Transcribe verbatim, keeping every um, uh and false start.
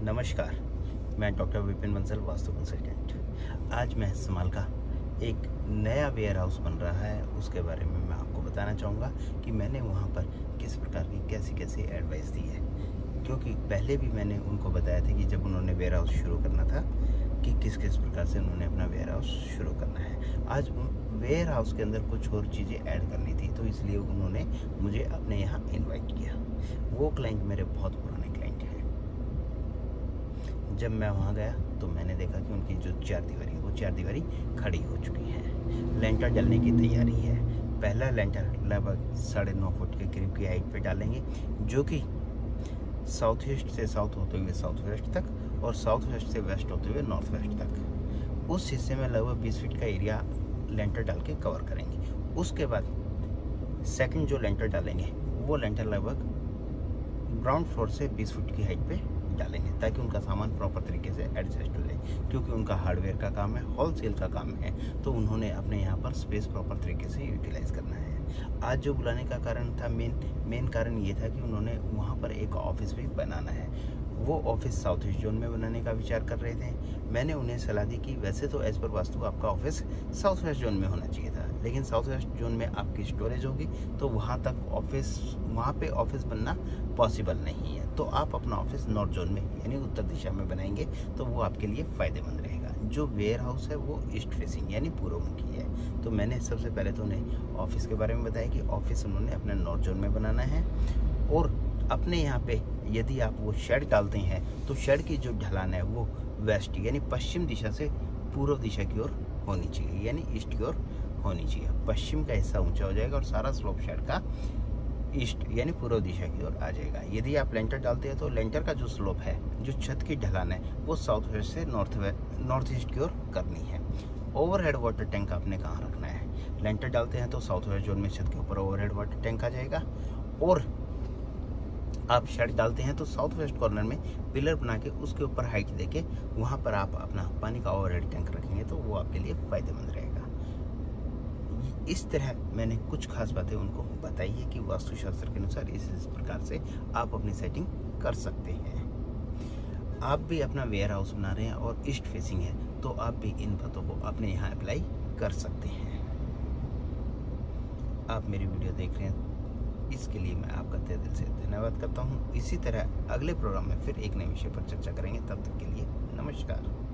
नमस्कार, मैं doctor Vipin Bansal, vastu consultant. आज मैं इस्तेमाल का एक नया वेयर हाउस बन रहा है, उसके बारे में मैं आपको बताना चाहूँगा कि मैंने वहाँ पर किस प्रकार की कैसी कैसी एडवाइस दी है। क्योंकि पहले भी मैंने उनको बताया था कि जब उन्होंने वेयर हाउस शुरू करना था कि किस किस प्रकार से उन्होंने अपना वेयर हाउस शुरू करना है। आज वेयर हाउस के अंदर कुछ और चीज़ें ऐड करनी थी, तो इसलिए उन्होंने मुझे अपने यहाँ इन्वाइट किया। वो क्लाइंट मेरे बहुत पुराने क्लाइंट हैं। जब मैं वहाँ गया तो मैंने देखा कि उनकी जो चार दीवारी है वो चार दीवारी खड़ी हो चुकी है। लेंटर डलने की तैयारी है। पहला लेंटर लगभग साढ़े नौ फुट के करीब की हाइट पे डालेंगे, जो कि साउथ ईस्ट से साउथ होते हुए साउथ वेस्ट तक और साउथ वेस्ट से वेस्ट होते हुए नॉर्थ वेस्ट तक उस हिस्से में लगभग बीस फीट का एरिया लेंटर डाल के कवर करेंगे। उसके बाद सेकंड जो लेंटर डालेंगे वो लेंटर लगभग ग्राउंड फ्लोर से बीस फीट की हाइट पे डालेंगे, ताकि उनका सामान प्रॉपर तरीके से एडजस्ट हो जाए। क्योंकि उनका हार्डवेयर का काम है, होलसेल का काम है, तो उन्होंने अपने यहाँ पर स्पेस प्रॉपर तरीके से यूटिलाइज करना है। आज जो बुलाने का कारण था, मेन मेन कारण ये था कि उन्होंने वहाँ पर एक ऑफिस भी बनाना है। वो ऑफिस साउथ ईस्ट जोन में बनाने का विचार कर रहे थे। मैंने उन्हें सलाह दी कि वैसे तो एज पर वास्तु आपका ऑफिस साउथ वेस्ट जोन में होना चाहिए था, लेकिन साउथ वेस्ट जोन में आपकी स्टोरेज होगी, तो वहाँ तक ऑफिस वहाँ पे ऑफिस बनना पॉसिबल नहीं है। तो आप अपना ऑफिस नॉर्थ जोन में यानी उत्तर दिशा में बनाएंगे तो वो आपके लिए फ़ायदेमंद रहेगा। जो वेयर हाउस है वो ईस्ट फेसिंग यानी पूर्वमुखी है। तो मैंने सबसे पहले तो उन्हें ऑफिस के बारे में बताया कि ऑफिस उन्होंने अपने नॉर्थ जोन में बनाना है, और अपने यहाँ पे यदि आप वो शेड डालते हैं तो शेड की जो ढलान है वो वेस्ट यानी पश्चिम दिशा से पूर्व दिशा की ओर होनी चाहिए, यानी ईस्ट की ओर होनी चाहिए। पश्चिम का हिस्सा ऊंचा हो जाएगा और सारा स्लोप शेड का ईस्ट यानी पूर्व दिशा की ओर आ जाएगा। यदि आप लेंटर डालते हैं तो लेंटर का जो स्लोप है, जो छत की ढलान है, वो साउथ वेस्ट से नॉर्थ वेस्ट नॉर्थ ईस्ट की ओर करनी है। ओवरहेड वाटर टैंक आपने कहाँ रखना है? लेंटर डालते हैं तो साउथ वेस्ट जोन में छत के ऊपर ओवरहेड वाटर टैंक आ जाएगा, और आप शेड डालते हैं तो साउथ वेस्ट कॉर्नर में पिलर बना के उसके ऊपर हाइट देके वहाँ पर आप अपना पानी का ओवरहेड टैंक रखेंगे तो वो आपके लिए फ़ायदेमंद रहेगा। इस तरह मैंने कुछ खास बातें उनको बताई है कि वास्तुशास्त्र के अनुसार इस इस प्रकार से आप अपनी सेटिंग कर सकते हैं। आप भी अपना वेयर हाउस बना रहे हैं और ईस्ट फेसिंग है, तो आप भी इन बातों को अपने यहाँ अप्लाई कर सकते हैं। आप मेरी वीडियो देख रहे हैं, इसके लिए मैं आपका तहे दिल से धन्यवाद करता हूँ। इसी तरह अगले प्रोग्राम में फिर एक नए विषय पर चर्चा करेंगे। तब तक के लिए नमस्कार।